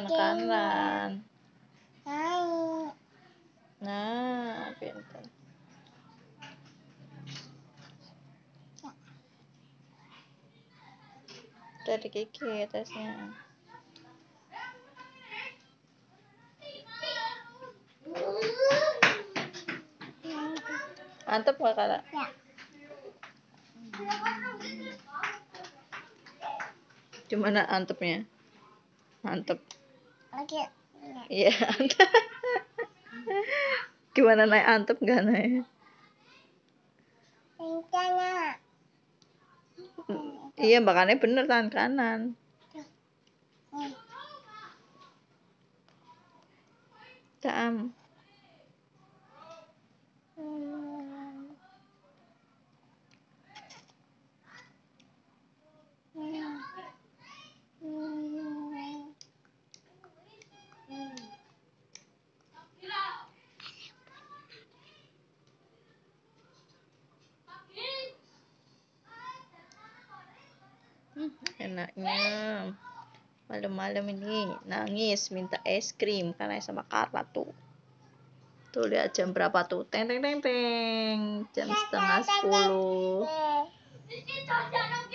Tahan kanan. Nah, pintar. Dari Kiki tesnya. Mantap nggak Kak? Ya. Gimana antepnya? Mantep. Oke. Iya. Gimana naik antep nggak naik? Rencana. Iya, makanya bener tahan kanan. Cam. Enaknya malam-malam ini nangis minta es krim karena sama Carla tuh lihat jam berapa tuh, teng teng teng teng, jam 9:30.